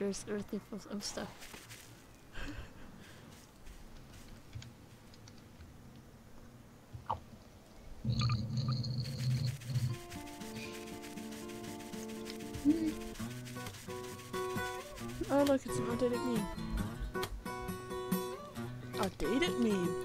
Gary's earthy of stuff. Oh look, it's an outdated meme. Outdated meme?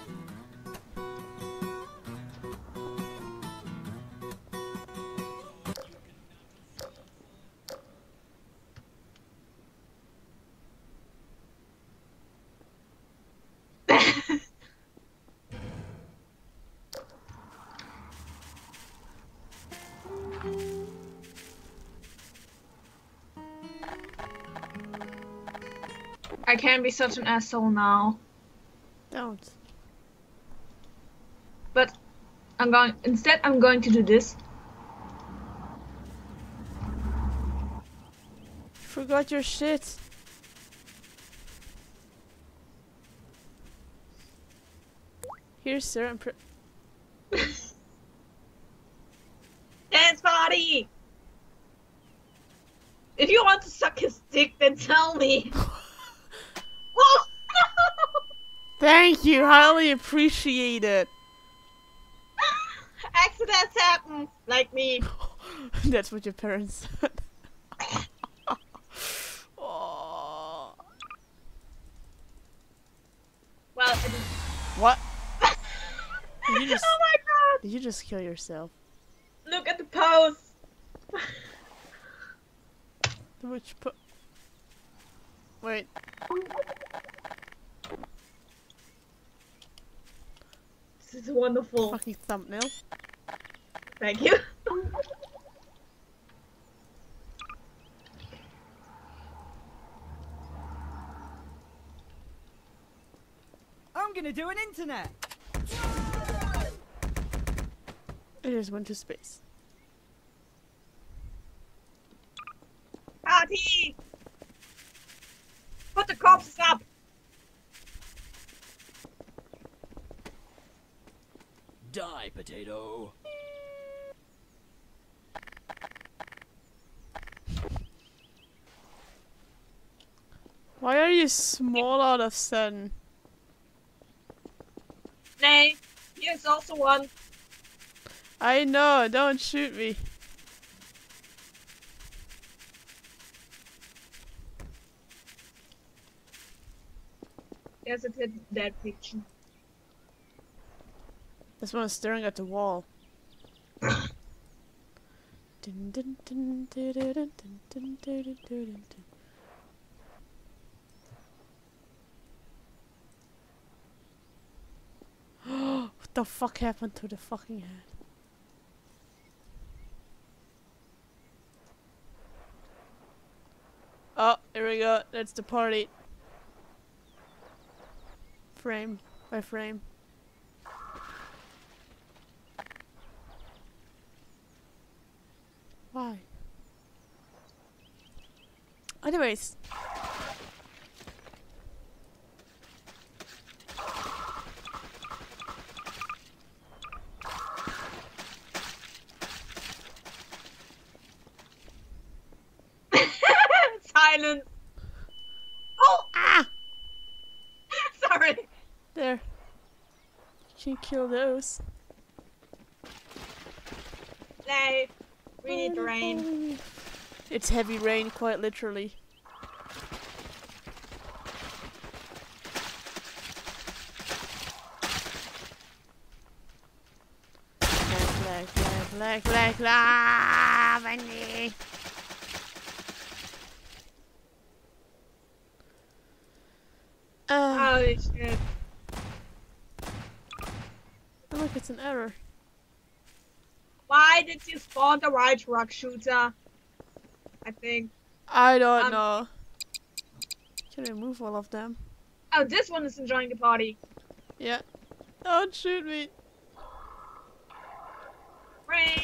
I can't be such an asshole now. Don't. But I'm going to do this. Forgot your shit. Here, sir, I'm Dance party! If you want to suck his dick, then tell me. Oh, no! Thank you, highly appreciate it. Accidents happen, like me. That's what your parents said. Oh. Well, What? Did you just, oh my god! did you just kill yourself? Look at the pose. Which wait. This is wonderful. Fucking thumbnail. Thank you. I'm gonna do an internet. I just went to space. Party! Put the corpses up! Die, potato. Why are you small all of a sudden? Nay, here's also one. I know, don't shoot me. There's a dead picture. This one is staring at the wall. Dun, dun, dun, dun, dun, dun, dun, dun, dun, dun, dun. What the fuck happened to the fucking head? Oh, here we go. That's the party. Frame by frame. Why? Anyways. Silence. Oh! Ah! Sorry. There. You can kill those. Nay. We need rain. It's heavy rain, quite literally. Black, lavender. Holy shit. Oh look, it's an error. Why did you spawn the right rock shooter? I think. I don't know. Can I remove all of them? Oh, this one is enjoying the party. Yeah. Don't shoot me. Rain.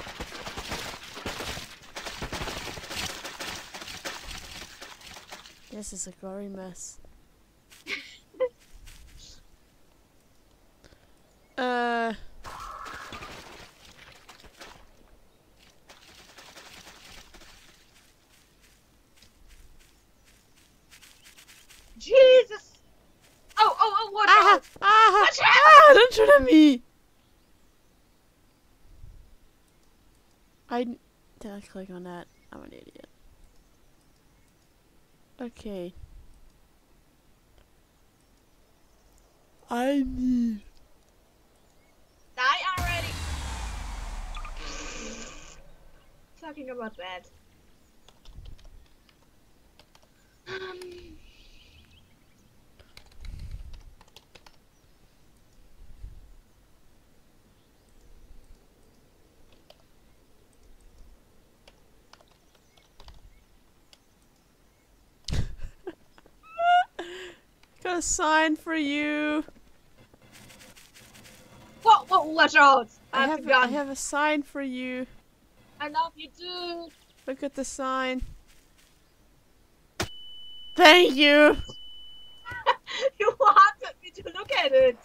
This is a gory mess. Jesus! Oh, watch Ah! out! Ah! Watch out! Ah! Don't shoot at me! Did I click on that? I'm an idiot. Okay. I need... Die already! Talking about that. Got a sign for you. Whoa, watch out! I have a gun. have a sign for you. I love you too. Look at the sign. Thank you. You wanted me to look at it.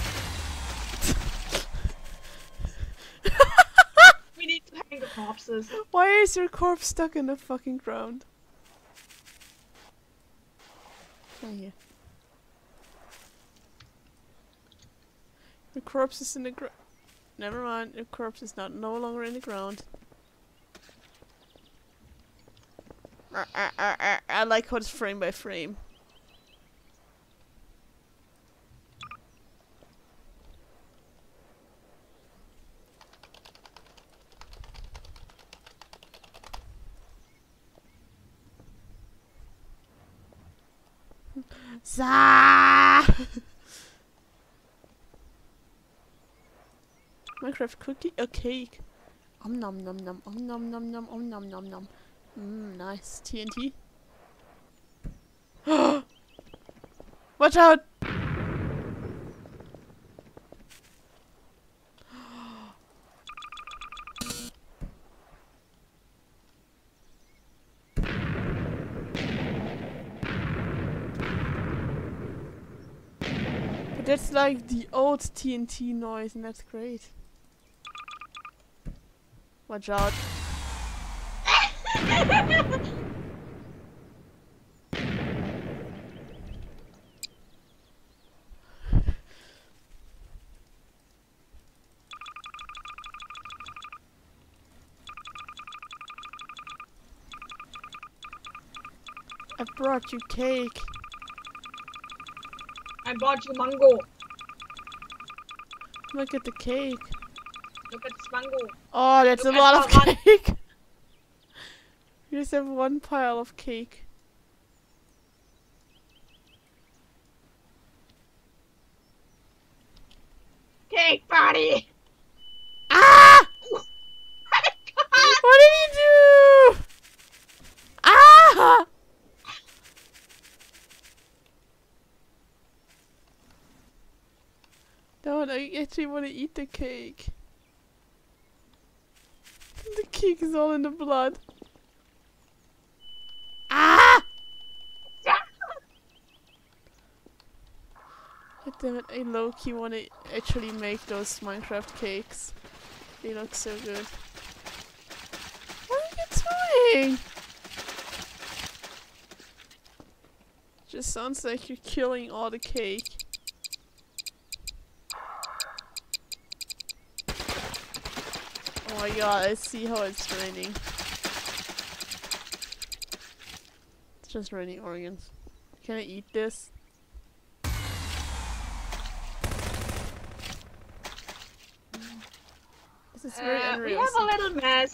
We need to hang the corpses. Why is your corpse stuck in the fucking ground? Thank you. The corpse is in the ground. Never mind, the corpse is no longer in the ground. I like how it's frame by frame. Zah! Minecraft cookie? A cake. Nom nom nom nom nom nom nom nom nom nom. Nice. TNT. Watch out! But that's like the old TNT noise, and that's great. Watch out. I brought you cake. I bought you mango. Look at the cake. Look at this mango. Oh, that's Look a at lot of that one. cake. You just have one pile of cake. Cake party. Ah! Oh my God. What did you do? Ah! No, I actually want to eat the cake. The cake is all in the blood. Ah! God damn it, I low-key want to actually make those Minecraft cakes. They look so good. What are you doing? Just sounds like you're killing all the cake. Oh my god, I see how it's raining. It's just raining organs. Can I eat this? This is very We unrealistic. have a little mess.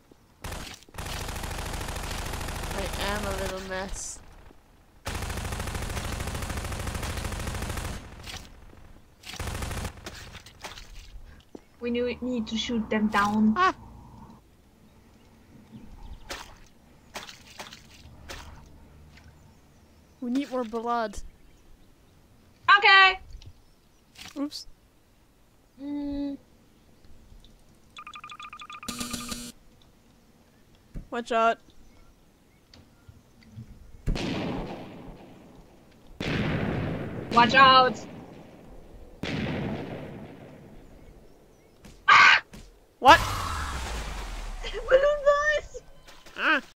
I am a little mess. We need to shoot them down. Ah! We need more blood. Okay. Oops. Watch out. Watch out. What? Balloon